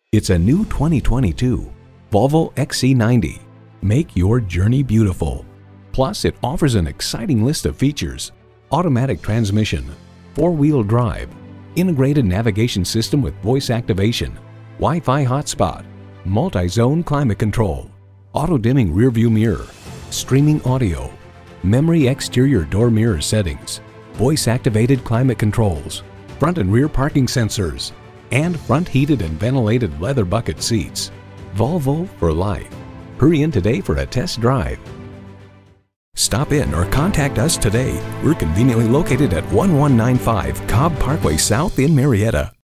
It's a new 2022 Volvo XC90. Make your journey beautiful. Plus, it offers an exciting list of features: automatic transmission, four-wheel drive, integrated navigation system with voice activation, Wi-Fi hotspot, multi-zone climate control, auto-dimming rearview mirror, streaming audio, memory exterior door mirror settings, voice-activated climate controls, front and rear parking sensors, and front heated and ventilated leather bucket seats. Volvo for life. Hurry in today for a test drive. Stop in or contact us today. We're conveniently located at 1195 Cobb Parkway South in Marietta.